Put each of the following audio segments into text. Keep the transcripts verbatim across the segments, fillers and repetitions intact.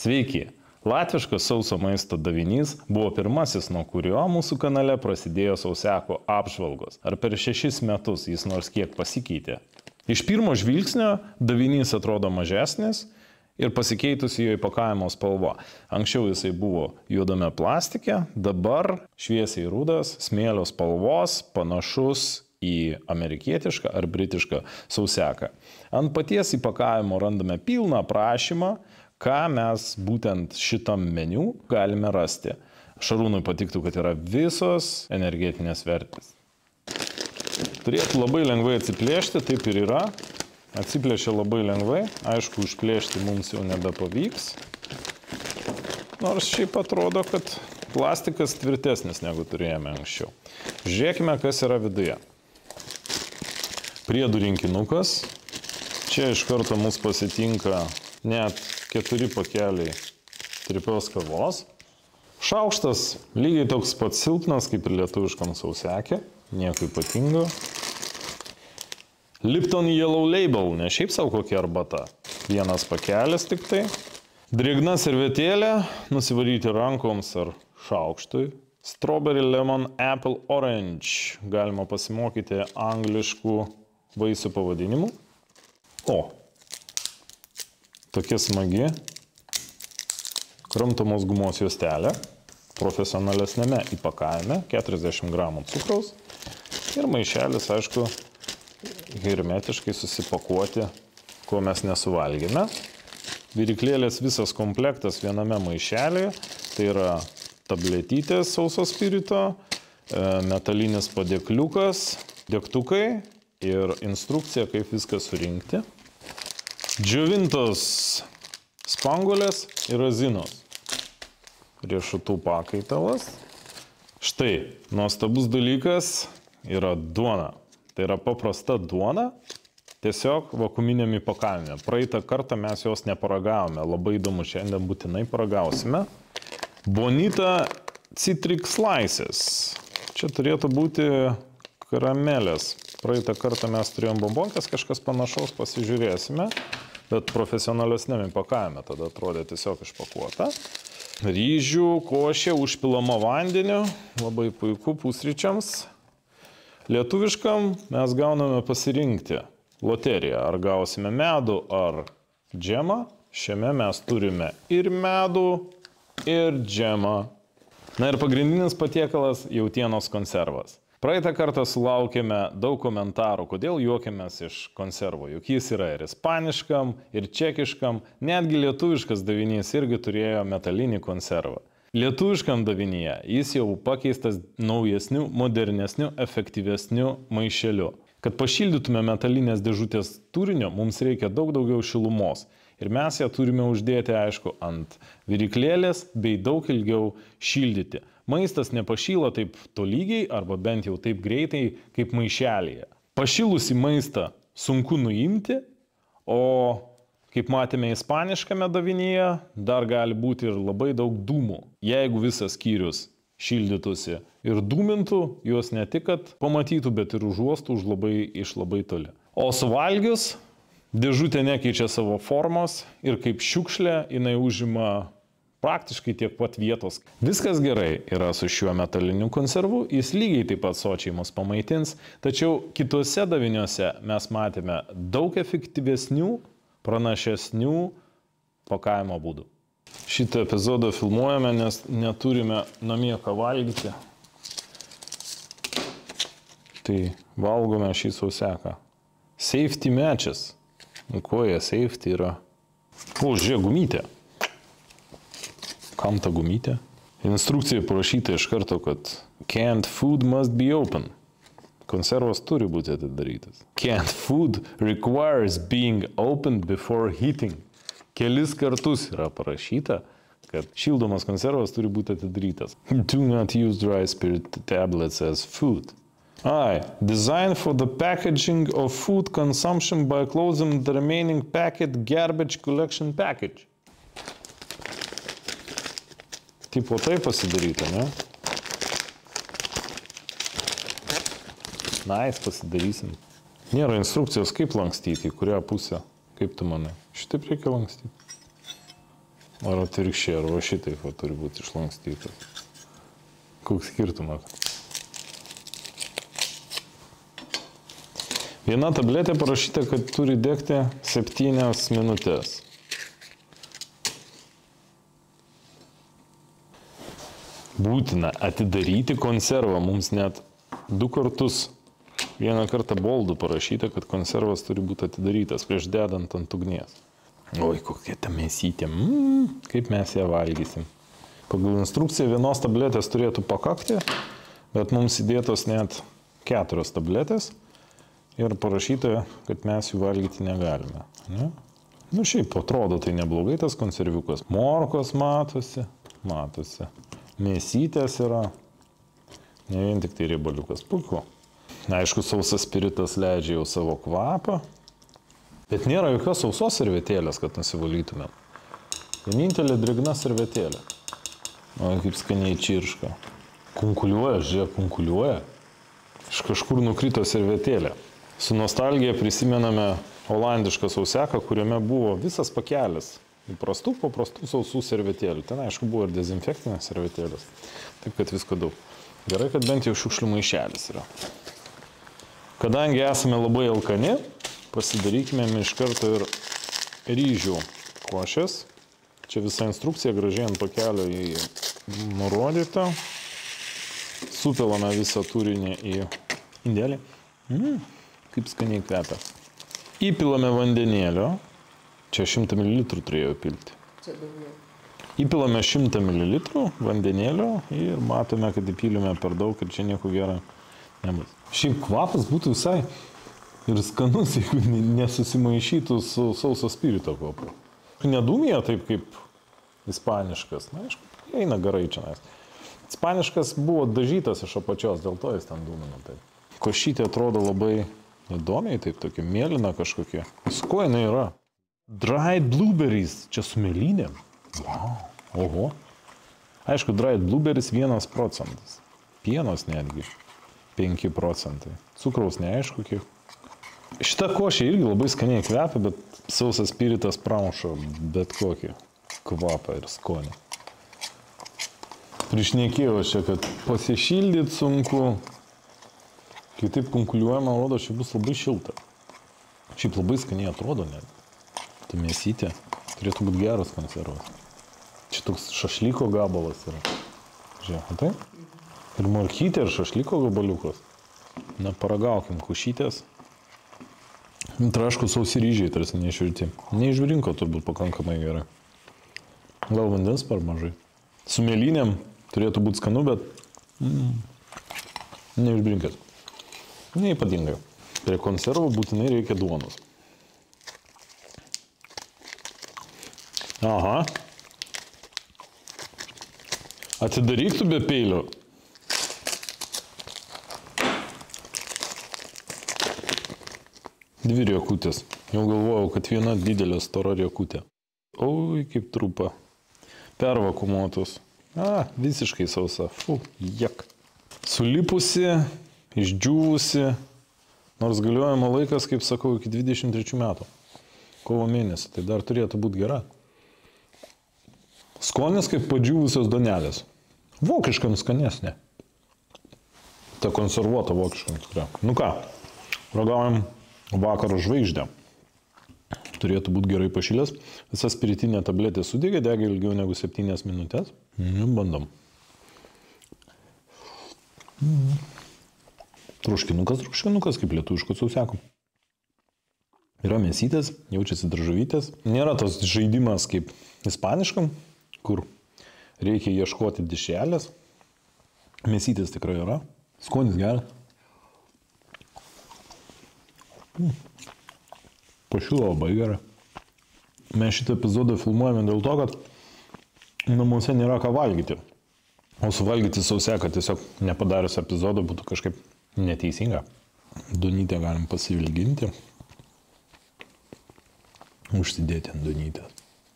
Sveiki! Latviškas sauso maisto davinys buvo pirmasis, nuo kurio mūsų kanale prasidėjo sausiako apžvalgos. Ar per šešis metus jis nors kiek pasikeitė? Iš pirmo žvilgsnio davinys atrodo mažesnis ir pasikeitusi jo įpakavimo spalva. Anksčiau jisai buvo juodame plastike, dabar šviesiai rudas, smėlio spalvos, panašus į amerikietišką ar britišką sausiaką. Ant paties įpakavimo randame pilną aprašymą, ką mes būtent šitam meniu galime rasti. Šarūnui patiktų, kad yra visos energetinės vertės. Turėtų labai lengvai atsiplėšti, taip ir yra. Atsiplėšia labai lengvai, aišku, užplėšti mums jau nebepavyks. Nors šiaip atrodo, kad plastikas tvirtesnis negu turėjome anksčiau. Žiūrėkime, kas yra viduje. Priedų rinkinukas. Čia iš karto mus pasitinka net keturi pakeliai tripios kavos. Šaukštas lygiai toks pat silpnas, kaip ir lietuviškam sausiake. Nieko ypatingo. Lipton Yellow Label, ne šiaip savo kokia arbata. Vienas pakelis tik tai. Drėgna servetėlė, nusivaryti rankoms ar šaukštui. Strawberry Lemon Apple Orange. Galima pasimokyti angliškų vaisių pavadinimų. O, tokia smagi kramtomos gumos juostelė, profesionalesnėme įpakavime, keturiasdešimt gramų cukraus ir maišelis, aišku, hermetiškai susipakuoti, ko mes nesuvalgėme. Viryklėlės visas komplektas viename maišelėje, tai yra tabletytės sauso spirito, metalinis padėkliukas, degtukai ir instrukcija, kaip viską surinkti. Džiovintos spanguolės ir razinos. Riešutų pakaitalas. Štai, nuostabus dalykas yra duona. Tai yra paprasta duona, tiesiog vakuuminiam įpakavime. Praeitą kartą mes jos neparagavome. Labai įdomu, šiandien būtinai paragausime. Bonita Citrix Slices. Čia turėtų būti karamelės. Praeitą kartą mes turėjom bombonkės, kažkas panašaus, pasižiūrėsime. Bet profesionalesnėm įpakavime tada atrodė tiesiog išpakuota. Ryžių košė užpilama vandeniu, labai puiku pusryčiams. Lietuviškam mes gauname pasirinkti loteriją, ar gausime medų ar džemą. Šiame mes turime ir medų, ir džemą. Na ir pagrindinis patiekalas – jautienos konservas. Praeitą kartą sulaukėme daug komentarų, kodėl juokiamės iš konservo. Juk jis yra ir ispaniškam, ir čekiškam, netgi lietuviškas davinys irgi turėjo metalinį konservą. Lietuviškam davinyje jis jau pakeistas naujesniu, modernesniu, efektyvesniu maišeliu. Kad pašildytume metalinės dėžutės turinio, mums reikia daug daugiau šilumos. Ir mes ją turime uždėti, aišku, ant viryklėlės bei daug ilgiau šildyti. Maistas nepašyla taip tolygiai arba bent jau taip greitai kaip maišelėje. Pašilusį maistą sunku nuimti, o kaip matėme ispaniškame davinyje, dar gali būti ir labai daug dūmų. Jeigu visas skyrius šildytųsi ir dūmintų, juos ne tik kad pamatytų, bet ir užuostų už labai, iš labai toli. O suvalgius, dėžutė nekeičia savo formos ir kaip šiukšlė jinai užima praktiškai tiek pat vietos. Viskas gerai yra su šiuo metaliniu konservu, jis lygiai taip pat sočiai mus pamaitins, tačiau kitose daviniuose mes matėme daug efektyvesnių, pranašesnių pakavimo būdų. Šitą epizodą filmuojame, nes neturime namie ką valgyti. Tai valgome šį sausiaką. Safety matches. Ko jie safety yra? O, žiūrėk, gumytė. Kam ta gumytė? Instrukcijoje parašyta iš karto, kad canned food must be open. Konservas turi būti atidarytas. Canned food requires being opened before heating. Kelis kartus yra parašyta, kad šildomas konservas turi būti atidarytas. Do not use dry spirit tablets as food. Ai, design for the packaging of food consumption by closing the remaining packet garbage collection package. Tipo tai pasidaryta, ne? Nice, pasidarysim. Nėra instrukcijos, kaip lankstyti, į kurią pusę. Kaip tu manai? Šitaip reikia lankstyti. Ar atvirkščiai, ar va šitaip va, turi būti išlankstytas. Koks skirtumas? Viena tabletė parašyta, kad turi degti septynias minutės. Būtina atidaryti konservą. Mums net du kartus, vieną kartą boldų parašyta, kad konservas turi būti atidarytas prieš dedant ant ugnies. Oi, kokia ta mėsytė. Mm, kaip mes ją valgysim. Pagal instrukciją vienos tabletės turėtų pakakti, bet mums įdėtos net keturios tabletės ir parašyta, kad mes jų valgyti negalime. Ne? Nu šiaip atrodo tai neblogai tas konserviukas. Morkos matosi, matosi. Mėsytės yra, ne vien tik tai riebaliukas. Puiku. Aišku, sausas spiritas leidžia jau savo kvapą, bet nėra jokios sausos servetėlės, kad nusivalytumėm. Vienintelė drėgna servetėlė. O, kaip skaniai čirška. Kunkuliuoja, žiūrėk, kunkuliuoja. Iš kažkur nukrito servetėlė. Su nostalgija prisimename olandišką sauseką, kuriame buvo visas pakelis. Įprastų, paprastų sausų servetėlių. Ten, aišku, buvo ir dezinfektinės servetėlės. Taip, kad visko daug. Gerai, kad bent jau šiukšlių maišelis yra. Kadangi esame labai alkani, pasidarykime iš karto ir ryžių košės. Čia visa instrukcija gražiai ant pakelio į nurodyta. Supilame visą turinį į indelį. Mm, kaip skaniai kvepia. Įpilame vandenėlio. Čia šimtą mililitrų turėjau pilti. Čia daugiau. Įpilame šimtą mililitrų vandenėlio ir matome, kad įpylėme per daug ir čia nieko gero nebus. Šiaip kvapas būtų visai ir skanus, jeigu nesusimaišytų su sauso spirito kvapu. Nedūmija taip kaip ispaniškas. Na, aišku, eina gerai čia. Ispaniškas buvo dažytas iš apačios, dėl to jis ten dūmina taip. Košytė atrodo labai įdomiai, taip tokia mėlyna kažkokia. Su ko jinai yra? Dried blueberries. Čia su mėlynėm. Wow. Oho. Aišku, dried blueberries vienas procentas. Pienas netgi. penki procentai. Cukraus neaišku kiek. Šita košė irgi labai skaniai kvepia, bet sausas spiritas pramuša bet kokį kvapą ir skonį. Prišnekėjau čia, kad pasišildyti sunku. Kai taip kunkuliuojama, rodo, čia bus labai šilta. Šiaip labai skaniai atrodo net. Ta mėsytė turėtų būti geras konservas. Čia toks šašlyko gabalas yra. Žiūrėk, matai? Ir morkytė, ir šašlyko gabaliukas. Na, paragaukim kušytės. Trašku sausi ryžiai, tarsi neišvirti. Neišvirinko turbūt pakankamai gerai. Gal vandens per mažai. Su mėlynėm turėtų būti skanu, bet mm, neišbrinkęs. Neipatingai. Prie konservų būtinai reikia duonos. Aha. Atidaryk tu be peilio. Dvi riekutės. Jau galvojau, kad viena didelė stora riekutė. Oi, kaip trupa. Pervakumuotus. A, visiškai sausa. Fu, jek. Sulipusi, išdžiūvusi. Nors galiojimo laikas, kaip sakau, iki dvidešimt trečių metų. Kovo mėnesį. Tai dar turėtų būti gera. Skonis kaip padžiūvusios donelės. Vokiškam skanesnė. Ta konservuota vokiškam tikrai. Nu ką, ragaujam vakaro žvaigždę. Turėtų būti gerai pašilęs. Visa spiritinė tabletė sudegė, degė ilgiau negu septynias minutės. Mm, bandom. Mm. Truškinukas, truškinukas, kaip lietuviškų sausekų. Yra mėsytės, jaučiasi daržovytės. Nėra tas žaidimas kaip ispaniškam, kur reikia ieškoti dešrelės. Mėsytės tikrai yra. Skonis geras. Mm. Pašilo labai gerai. Mes šitą epizodą filmuojame dėl to, kad namuose nėra ką valgyti. O suvalgyti sauseką tiesiog nepadarius epizodą būtų kažkaip neteisinga. Duonytę galim pasivilginti. Užsidėti ant duonytės.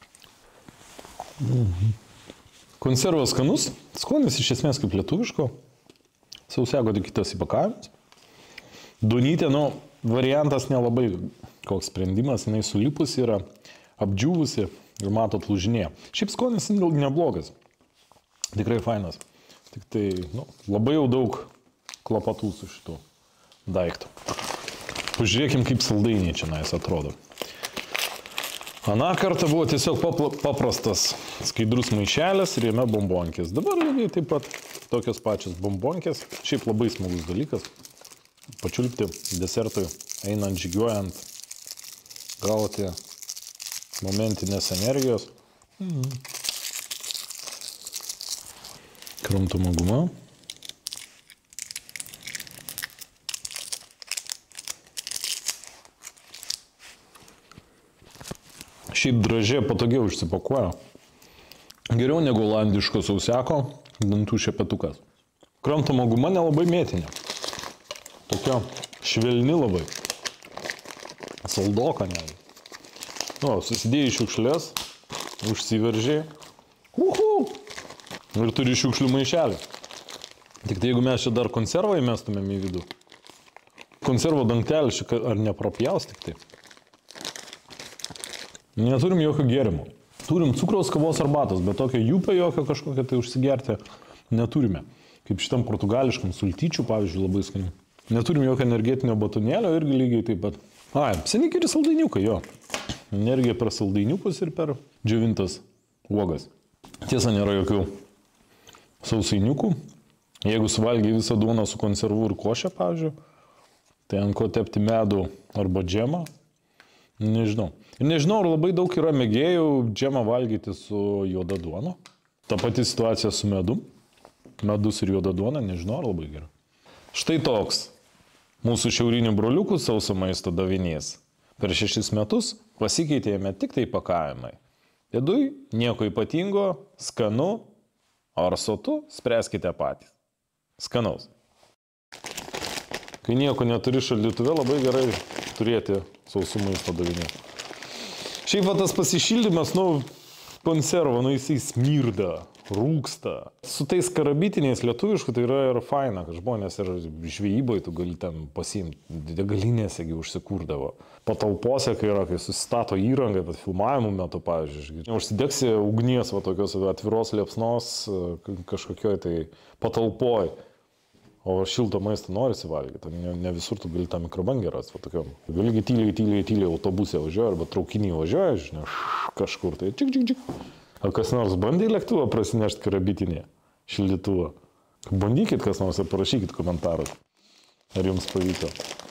Mhm. Konservas skanus. Skonis iš esmės kaip lietuviško. Sauseko tik kitas įpakavimas. Duonytė, nu, variantas nelabai koks sprendimas. Jinai sulipusi yra, apdžiūvusi. ir matot lūžinėje. Šiaip skonis neblogas. Tikrai fainas. Tik tai, nu, labai jau daug klapatų su šitu daiktu. Pažiūrėkim, kaip saldainiai čia nais atrodo. Aną kartą buvo tiesiog paprastas skaidrus maišelis ir jame bombonkės. Dabar lygiai taip pat tokios pačios bombonkės. Šiaip labai smagus dalykas. Pačiulpti desertui, einant, žygiuojant, gauti momentinės energijos. Mm. Kramtoma guma. Šiaip dražė patogiau išsipakuoja. Geriau negu olandiško sausiako dantų šepetukas. Kramtoma guma nelabai mėtinė. Tokia švelni labai. Saldoka netgi. Nu, susidėjai šiukšlės, užsiveržiai. Uhu! Ir turi šiukšlių maišelį. Tik tai jeigu mes čia dar konservą įmestumėm į vidų. Konservo dangtelį čia ar nepropjaus tik tai. Neturim jokio gėrimo. Turim cukraus, kavos arbatos, bet tokio jūpio jokio kažkokio tai užsigerti neturime. Kaip šitam portugališkam sultyčių, pavyzdžiui, labai skaniai. Neturim jokio energetinio batonėlio, irgi lygiai taip pat. Ai, senikiri saldainiukai, jo. Energija per saldainiukus ir per džiovintas uogas. Tiesa, nėra jokių sausainiukų. Jeigu suvalgiai visą duoną su konservu ir košę, pavyzdžiui, tai ant ko tepti medų arba džemą, nežinau. Ir nežinau, ar labai daug yra mėgėjų džemą valgyti su juoda duona. Ta pati situacija su medum. Medus ir juoda duona, nežinau, ar labai gerai. Štai toks mūsų šiaurinių broliukų sauso maisto davinys. Per šešis metus pasikeitėjame tik tai pakavimai. Viduj nieko ypatingo, skanu, ar sotu, spręskite patys. Skanaus. Kai nieko neturi šaldytuve, labai gerai turėti sausų maisto davinį. Šiaip va tas pasišildymas, nu, konservo, nu, jisai smirda, rūksta. Su tais karabitiniais lietuviškų tai yra ir faina, kad žmonės ir žvejyboje tu gali ten pasiimti, degalinėsegi užsikurdavo. Patalpose, kai yra, kai susistato įrangą, bet filmavimų metu, pavyzdžiui, užsidegsi ugnies va tokios atviros liepsnos kažkokioj tai patalpoj. O šilto maistą norisi valgyti, ne, ne visur tu gali tą mikrobangę rasti, va tokiom. Gali tyliai, tyliai, tyliai autobusė važiuoja, arba traukinį važiuoja, žinai, kažkur tai čik, čik, čik. Ar kas nors bandė lėktuvą prasinešti karabitinėje, šildytuvą? Bandykit kas nors ir parašykit komentarus, ar jums pavyko.